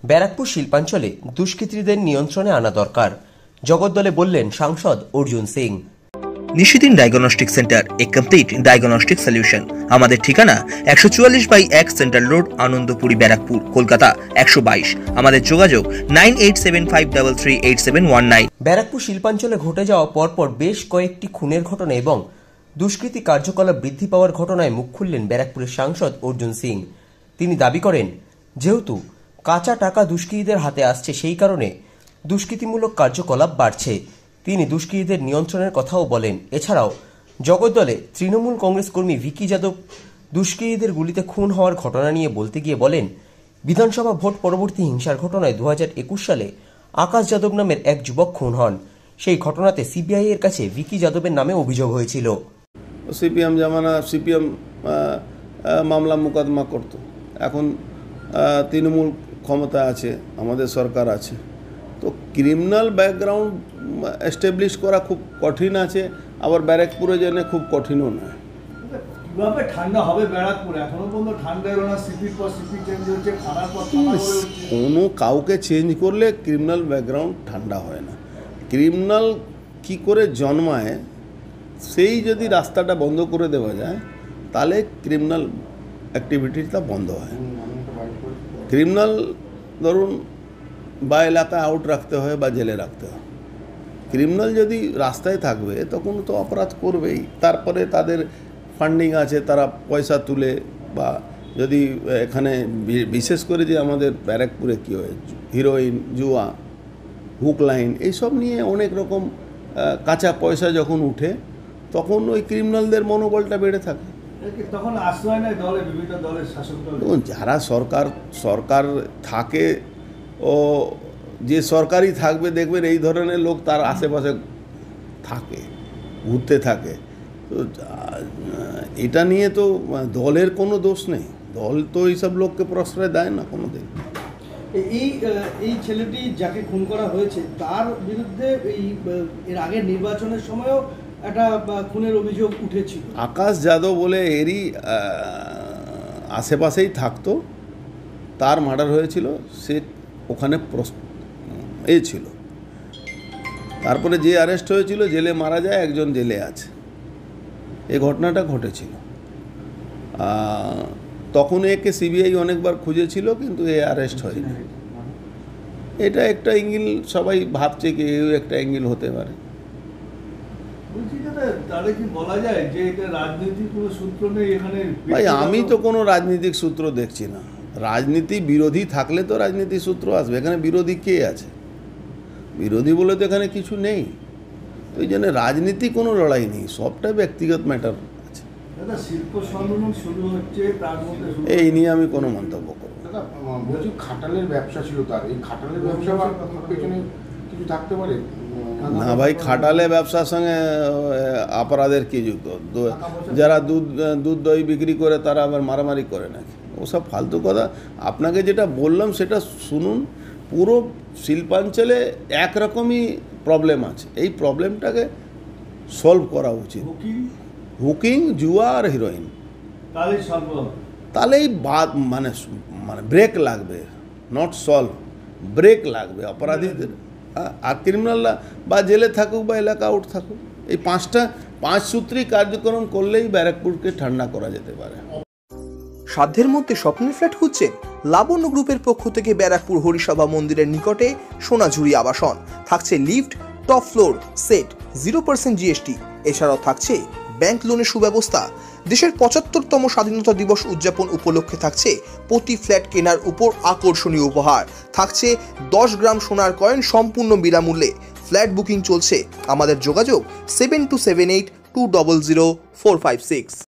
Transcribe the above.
ব্যারাকপুর শিল্পাঞ্চলে দুষ্কৃতীদের নিয়ন্ত্রণে আনা দরকার, জগদ্দলে বললেন সাংসদ Arjun Singh. Nishidin diagnostic centre, a complete diagnostic solution. আমাদের ঠিকানা 144/1 সেন্ট্রাল রোড, আনন্দপুরি, ব্যারাকপুর, কলকাতা 122। আমাদের যোগাযোগ 9875338719। ব্যারাকপুর শিল্পাঞ্চলে ঘটে যাওয়া পরপর বেশ কয়েকটি খুনের ঘটনা এবং দুষ্কৃতী কার্যকলাপ বৃদ্ধি পাওয়ার ঘটনায় মুখ খুললেন ব্যারাকপুরের সাংসদ অর্জুন সিং। তিনি দাবি করেন, যেহেতু কাঁচা টাকা দুষ্কৃতীদের হাতে আসছে, সেই কারণে দুষ্কৃতিমূলক কার্যকলাপ বাড়ছে। তিনি দুষ্কৃতীদের নিয়ন্ত্রণের কথাও বলেন। এছাড়াও জগদ্দলে তৃণমূল কংগ্রেস কর্মী ভিকি যাদব দুষ্কৃতীদের গুলিতে খুন হওয়ার ঘটনা নিয়ে বলতে গিয়ে বলেন, বিধানসভা ভোট পরবর্তী হিংসার ঘটনায় 2021 সালে আকাশ যাদব নামের এক যুবক খুন হন। সেই ঘটনাতে সিবিআই এর কাছে ভিকি যাদবের নামে অভিযোগ হয়েছিল। সিপিএম জামানা সিপিএম মামলা মোকদ্দমা করত। এখন তৃণমূল ক্ষমতা আছে, আমাদের সরকার আছে, তো ক্রিমিনাল ব্যাকগ্রাউন্ড এস্টাবলিশ করা খুব কঠিন আছে, আবার ব্যারাকপুরে জন্য খুব কঠিনও নয়। কিভাবে ঠান্ডা হবে ব্যারাকপুরে? এখনো পর্যন্ত ঠান্ডা এলো না, সিপির পর সিপি চেঞ্জ হচ্ছে, খানার পর খানা হচ্ছে। কোনো কাউকে চেঞ্জ করলে ক্রিমিনাল ব্যাকগ্রাউন্ড ঠান্ডা হয় না। ক্রিমিনাল কি করে জন্মায়, সেই যদি রাস্তাটা বন্ধ করে দেওয়া যায় তাহলে ক্রিমিনাল অ্যাক্টিভিটিটা বন্ধ হয়। ক্রিমিনাল ধরুন বা এলাকায় আউট রাখতে হয় বা জেলে রাখতে হয়। ক্রিমিনাল যদি রাস্তায় থাকবে তখন তো অপরাধ করবেই। তারপরে তাদের ফান্ডিং আছে, তারা পয়সা তুলে, বা যদি এখানে বিশেষ করে যে আমাদের ব্যারাকপুরে কী হয়, হিরোইন, জুয়া, হুক লাইন, এইসব নিয়ে অনেক রকম কাঁচা পয়সা যখন উঠে তখন ওই ক্রিমিনালদের মনোবলটা বেড়ে থাকে। তখন আশ্রয় নেয় দলে, বিভিন্ন দলের শাসক দল। যারা সরকার থাকে, ও যে সরকারই থাকবে দেখবেন এই ধরনের লোক তার আশেপাশে থাকে, ঘুরতে থাকে। তো এটা নিয়ে তো দলের কোনো দোষ নেই, দল তো এইসব লোককে প্রশ্রয় দেয় না কোনো দিন। এই ছেলেটি যাকে খুন করা হয়েছে তার বিরুদ্ধে এর আগের নির্বাচনের সময়ও একটা খুনের অভিযোগ উঠেছিল। আকাশ যাদব বলে এরই আশেপাশেই থাকতো, তার মার্ডার হয়েছিল, সে ওখানে ছিল। তারপরে যে অ্যারেস্ট হয়েছিল, জেলে মারা যায়, একজন জেলে আছে। এই ঘটনাটা ঘটেছিল। তখন একে সিবিআই অনেকবার খুঁজেছিল, কিন্তু এ অ্যারেস্ট হয়নি। এটা একটা অ্যাঙ্গেল, সবাই ভাবছে কি একটা অ্যাঙ্গেল হতে পারে। ভাই, আমি তো কোনো রাজনৈতিক সূত্র দেখছি না। রাজনীতি বিরোধী থাকলে তো রাজনীতি সূত্র আসবে। এখানে বিরোধী কে আছে? বিরোধী বলে তো এখানে কিছু নেই। তো এই জন্য রাজনীতি কোনো লড়াই নেই, সবটা ব্যক্তিগত ম্যাটার আছে। এই নিয়ে আমি কোনো মন্তব্য করব না। খাটালের ব্যবসা ছিল তার, এই খাটালের ব্যবসা পেছনে কিছু থাকতে পারে না ভাই, খাটালে ব্যবসার সঙ্গে অপরাধের কি যুক্ত? যারা দুধ দই বিক্রি করে তারা আবার মারামারি করে নাকি? ওসব ফালতু কথা। আপনাকে যেটা বললাম সেটা শুনুন। পুরো শিল্পাঞ্চলে একরকমই প্রবলেম আছে, এই প্রবলেমটাকে সলভ করা উচিত। হুকিং, জুয়া আর হিরোইন, তাহলেই মানে ব্রেক লাগবে, নট সলভ, ব্রেক লাগবে অপরাধীদের। আর ক্রিমিনালরা বা জেলে থাকুক বা এলাকা আউট থাকুক, এই পাঁচ সূত্রী কার্যক্রম করলেই ব্যারাকপুরকে ঠান্ডা করা যেতে পারে। সাধ্যের মধ্যে স্বপ্নের ফ্ল্যাট খুঁজছেন? লাবণ্য গ্রুপের পক্ষ থেকে ব্যারাকপুর হরিসভা মন্দিরের নিকটে সোনাঝুরি আবাসন। থাকছে lift, top floor, set, 0% GST. এছাড়াও থাকছে ব্যাংক লোনের সুব্যবস্থা। দেশের 75তম স্বাধীনতা দিবস উদযাপন উপলক্ষে থাকছে প্রতি ফ্ল্যাট কেনার উপর আকর্ষণীয় উপহার। থাকছে 10 গ্রাম সোনার কয়েন সম্পূর্ণ বিনামূল্যে। ফ্ল্যাট বুকিং চলছে। আমাদের যোগাযোগ 7278200456।